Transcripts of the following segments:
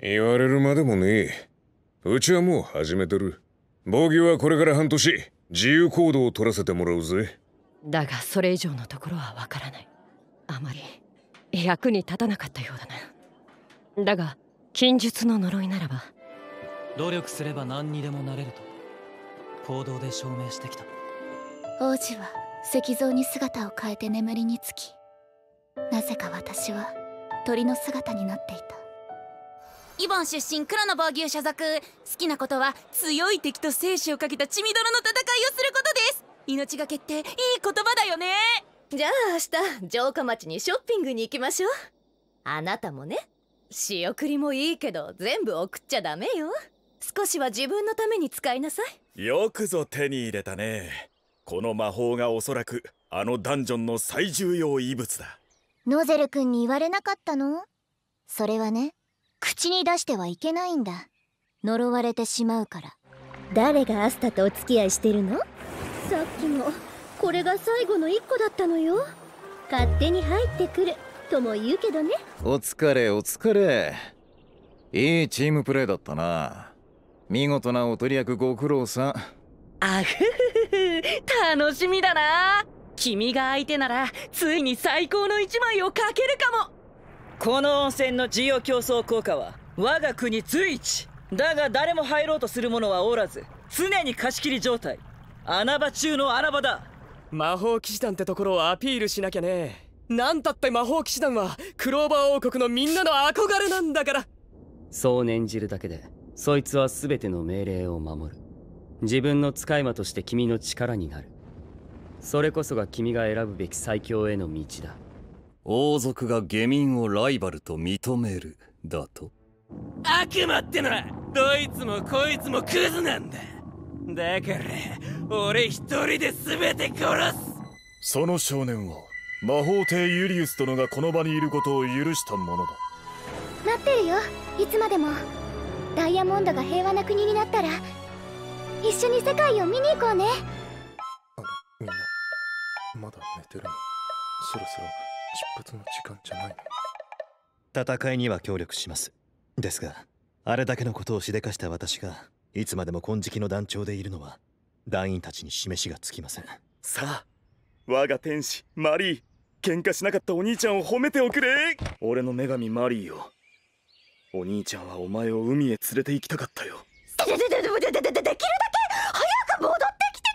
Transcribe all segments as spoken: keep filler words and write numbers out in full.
言われるまでもねえ。うちはもう始めてる。防御はこれから半年自由行動を取らせてもらうぜ。 だがそれ以上のところはわからない。あまり役に立たなかったようだな。だが禁術の呪いならば、 努力すれば何にでもなれると行動で証明してきた。 王子は石像に姿を変えて眠りにつき、なぜか私は鳥の姿になっていた。 イボン出身黒の防御所属。好きなことは強い敵と生死をかけた血みどろの戦いをすることです。命がけっていい言葉だよね。 じゃあ明日城下町にショッピングに行きましょう。あなたもね。仕送りもいいけど全部送っちゃダメよ。少しは自分のために使いなさい。 よくぞ手に入れたね。この魔法がおそらくあのダンジョンの最重要遺物だ。 ノゼル君に言われなかったの？それはね、口に出してはいけないんだ。呪われてしまうから。 誰がアスタとお付き合いしてるの？さっきもこれが最後の一個だったのよ。勝手に入ってくるとも言うけどね。 お疲れお疲れ。いいチームプレーだったな。見事なおとり役ご苦労さん。 あふふふ、楽しみだな。君が相手ならついに最高の一枚をかけるかも。 この温泉の需要競争効果は我が国随一だが、誰も入ろうとする者はおらず常に貸し切り状態。穴場中の穴場だ。 魔法騎士団ってところをアピールしなきゃね。なんたって魔法騎士団はクローバー王国のみんなの憧れなんだから。 そう念じるだけでそいつは全ての命令を守る。自分の使い魔として君の力になる。それこそが君が選ぶべき最強への道だ。 王族が下民をライバルと認めるだと。 悪魔ってのはどいつもこいつもクズなんだ。だから俺一人で全て殺す。 その少年は魔法帝ユリウス殿がこの場にいることを許したものだ。 待ってるよ、いつまでも。ダイヤモンドが平和な国になったら一緒に世界を見に行こうね。 あれ、みんなまだ寝てるの？そろそろ出発の時間じゃないの？ 戦いには協力します。ですがあれだけのことをしでかした私がいつまでも金色の団長でいるのは団員たちに示しがつきません。 さあ、我が天使マリー、喧嘩しなかったお兄ちゃんを褒めておくれ。俺の女神マリーよ、お兄ちゃんはお前を海へ連れて行きたかったよ。 でででででででできるだけ早く戻ってきてくださ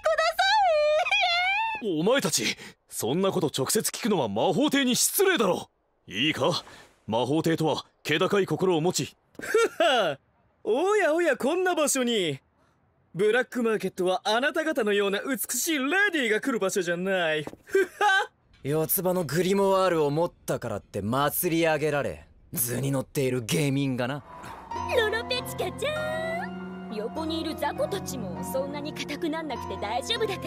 い。お前たちそんなこと直接聞くのは魔法帝に失礼だろ。いいか、魔法帝とは気高い心を持ち。 ふはおやおや、こんな場所に。ブラックマーケットはあなた方のような美しいレディーが来る場所じゃない。ふは四つ葉のグリモワールを持ったからって祭り上げられ図に乗っている芸民がな。 ロロペチカちゃん、横にいる雑魚たちもそんなに硬くなんなくて大丈夫だから。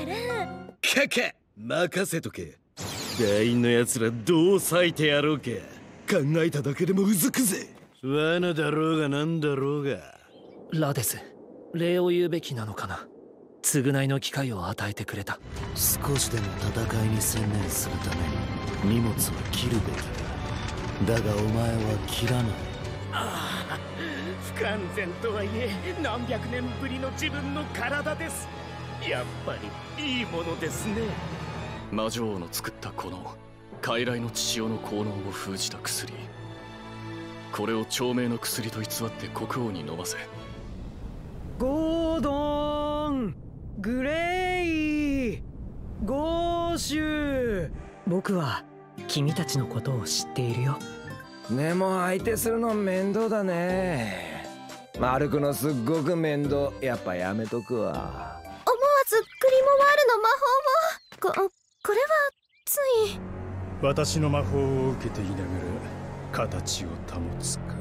カカ任せとけ。団員のやつらどう割いてやろうか考えただけでもうずくぜ。罠だろうがなんだろうが。 ラデス、礼を言うべきなのかな。償いの機会を与えてくれた。 少しでも戦いに専念するために荷物は切るべきだ。だがお前は切らない。 ああ、不完全とはいえ何百年ぶりの自分の体です。やっぱりいいものですね。 魔女王の作ったこの傀儡の血潮の効能を封じた薬、これを長命の薬と偽って国王に飲ませ。 ゴードン、グレイ、ゴーシュ、僕は君たちのことを知っているよ。 でも相手するの面倒だね。歩くのすっごく面倒。やっぱやめとくわ。 思わずグリモワールの魔法を。こ、これはつい。 私の魔法を受けていながら形を保つか。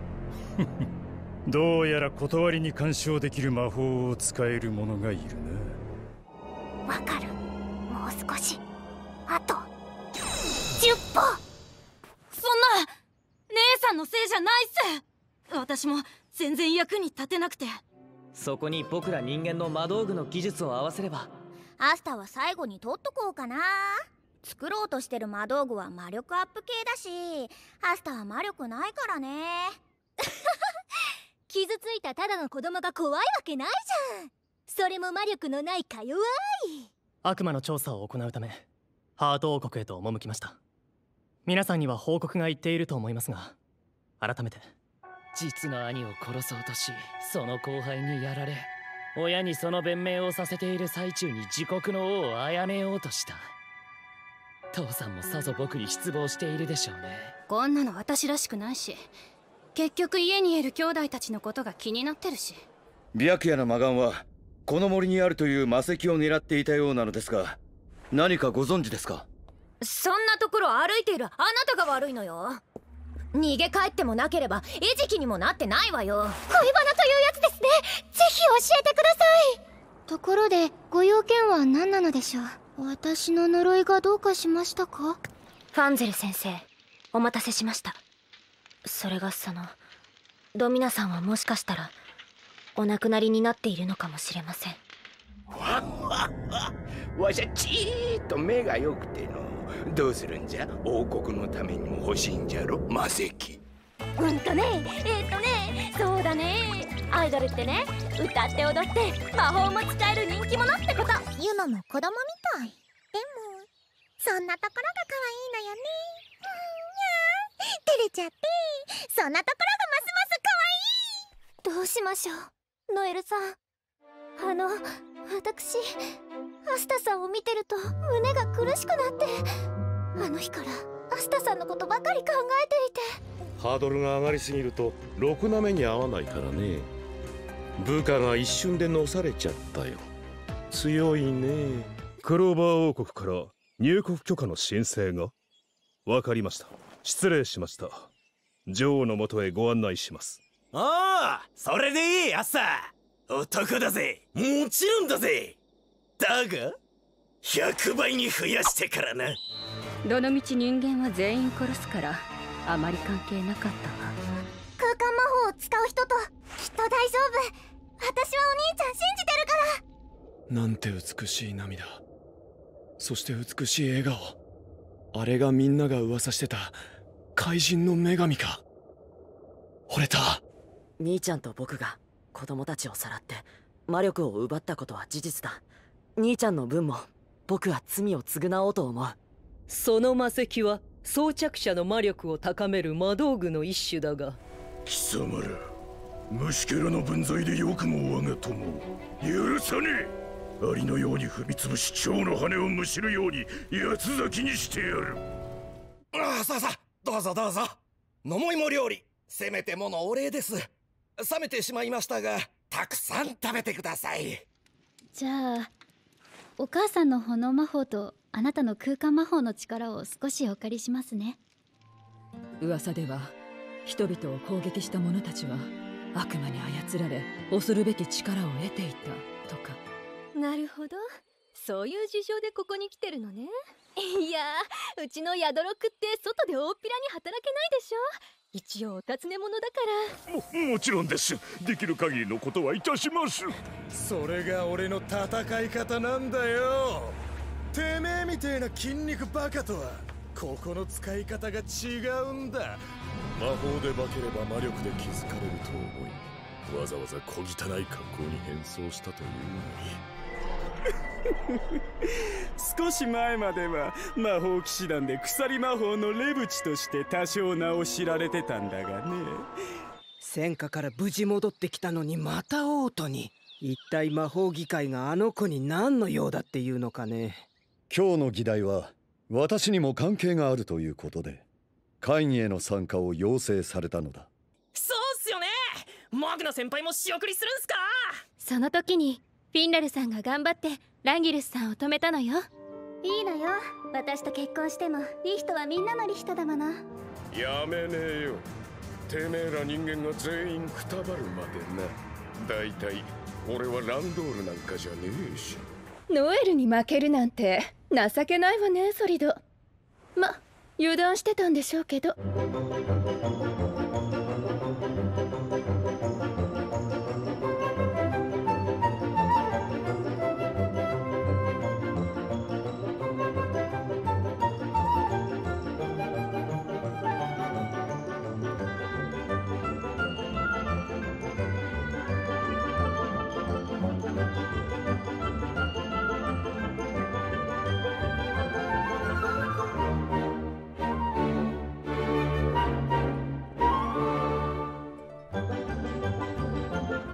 どうやら断りに干渉できる魔法を使える者がいるな。わかる。もう少し。あとじゅっぽ。 そんな姉さんのせいじゃないっす。私も全然役に立てなくて。 そこに僕ら人間の魔道具の技術を合わせれば。 アスタは最後に取っとこうかな。作ろうとしてる魔道具は魔力アップ系だし、アスタは魔力ないからね。 つついたただの子供が怖いわけないじゃん。それも魔力のないか弱い悪魔の調査を行うためハート王国へと赴きました。皆さんには報告がいっていると思いますが、改めて実の兄を殺そうとし、その後輩にやられ、親にその弁明をさせている最中に自国の王を殺めようとした。父さんもさぞ僕に失望しているでしょうね。 こんなの私らしくないし、結局家にいる兄弟たちのことが気になってるし。 白夜の魔眼はこの森にあるという魔石を狙っていたようなのですが、何かご存知ですか？ そんなところを歩いているあなたが悪いのよ。逃げ帰ってもなければ餌食にもなってないわよ。 恋バナというやつですね。ぜひ教えてください。ところでご用件は何なのでしょう？私の呪いがどうかしましたか？ ファンゼル先生、お待たせしました。それがそのドミナさんはもしかしたらお亡くなりになっているのかもしれません。 わしゃちーっと目が良くての。どうするんじゃ？王国のためにも欲しいんじゃろ魔石。 うんとねえー、っとねそうだね、アイドルってね、歌って踊って魔法も使える人気者ってこと。 ユノも子供みたい。でもそんなところが可愛いのよね。うんにゃー照れちゃって、そんなところがますます可愛い。どうしましょうノエルさん。あの私アスタさんを見てると胸が苦しくなって、あの日からアスタさんのことばかり考えていて。 ハードルが上がりすぎるとろくな目に合わないからね。部下が一瞬でのされちゃったよ。強いね。 クローバー王国から入国許可の申請が。わかりました。失礼しました。女王のもとへご案内します。 ああ、それでいいアッサー。お得だぜ。もちろんだぜ。だがひゃくばいに増やしてからな。 どのみち人間は全員殺すからあまり関係なかったわ。 空間魔法を使う人ときっと大丈夫。私はお兄ちゃん信じてるから。 なんて美しい涙、そして美しい笑顔。あれがみんなが噂してた怪人の女神か。惚れた。 兄ちゃんと僕が子供たちをさらって魔力を奪ったことは事実だ。兄ちゃんの分も僕は罪を償おうと思う。 その魔石は装着者の魔力を高める魔道具の一種だが、 貴様ら虫けらの分際でよくも我が友を許さねえ。アリのように踏み潰し蝶の羽をむしるように八つ咲きにしてやる。 ああ、さあさあ、どうぞどうぞ。のもいも料理、せめてものお礼です。冷めてしまいましたが、たくさん食べてください。 じゃあお母さんの炎魔法とあなたの空間魔法の力を少しお借りしますね。 噂では人々を攻撃した者たちは悪魔に操られ恐るべき力を得ていたとか。 なるほど、そういう事情でここに来てるのね。いやー、うちのヤドロクって外で大っぴらに働けないでしょ。一応お尋ね者だから。 ももちろんです。できる限りのことはいたします。 それが俺の戦い方なんだよ。てめえみてえな筋肉バカとはここの使い方が違うんだ。 魔法で化ければ魔力で気づかれると思い、わざわざ小汚い格好に変装したというのに。 少し前までは魔法騎士団で鎖魔法のレブチとして多少名を知られてたんだがね。 戦火から無事戻ってきたのにまた王都に。一体魔法議会があの子に何の用だっていうのかね。 今日の議題は私にも関係があるということで会議への参加を要請されたのだ。 そうっすよね。マグナ先輩も仕送りするんすか。 その時にフィンラルさんが頑張ってランギルスさんを止めたのよ。 いいのよ、私と結婚してもリヒトはみんなのリヒトだもの。 やめねえよ。てめえら人間が全員くたばるまでな。だいたい俺はランドールなんかじゃねえし。 ノエルに負けるなんて情けないわねソリド。ま、油断してたんでしょうけど。